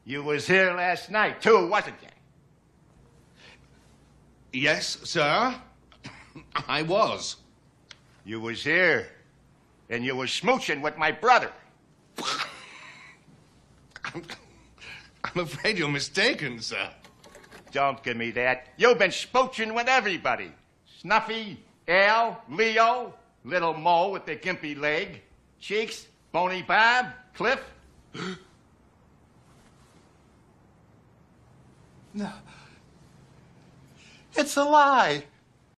You was here last night, too, wasn't you? Yes, sir. I was. You was here, and you was smooching with my brother. I'm afraid you're mistaken, sir. Don't give me that. You've been smooching with everybody. Snuffy, Al, Leo, Little Mo with the gimpy leg, Cheeks, Bony Bob, Cliff. No. It's a lie.